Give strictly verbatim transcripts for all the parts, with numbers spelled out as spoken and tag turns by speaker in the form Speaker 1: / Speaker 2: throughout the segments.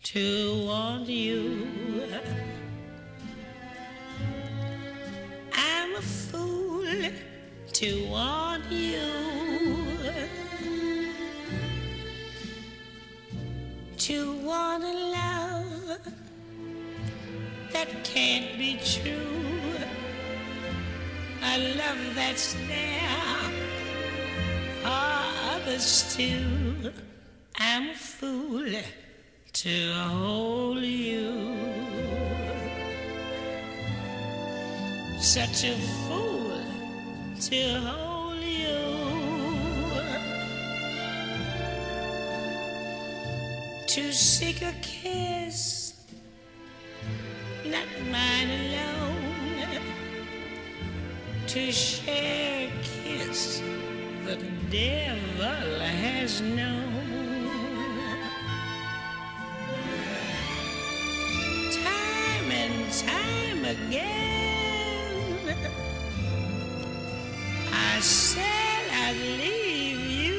Speaker 1: to want you. I'm a fool to want you, to want a love that can't be true, a love that's there for others too. I'm a fool to hold you, such a fool to hold you, to seek a kiss, not mine alone, to share a kiss the devil has known. Time and time again I said I'd leave you,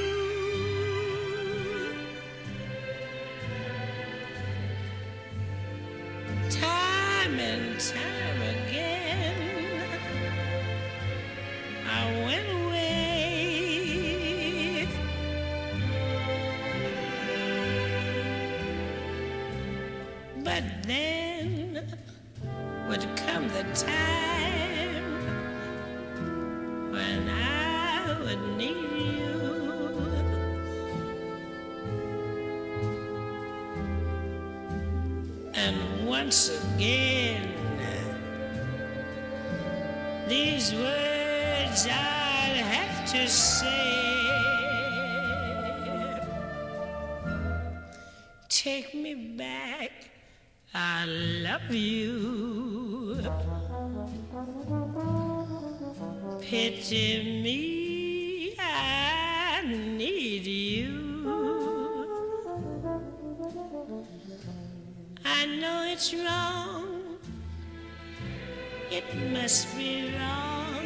Speaker 1: time and time again I went away, but then would come the time when I would need you, and once again these words I'd have to say. Take me back, I love you. Pity me, I need you. I know it's wrong, it must be wrong,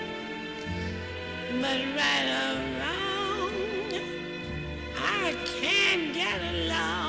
Speaker 1: but right or wrong, I can't get along.